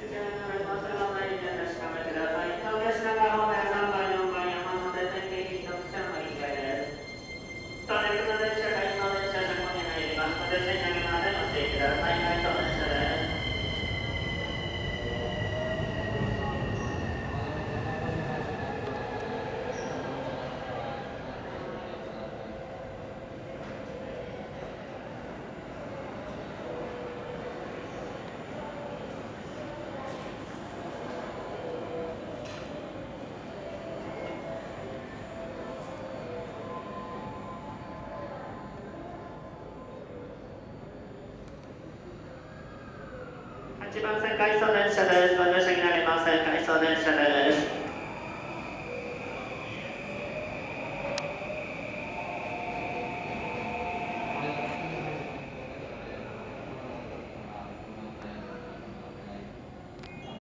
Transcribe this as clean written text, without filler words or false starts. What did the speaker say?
8番線回送電車です。ご乗車になります。回送電車です。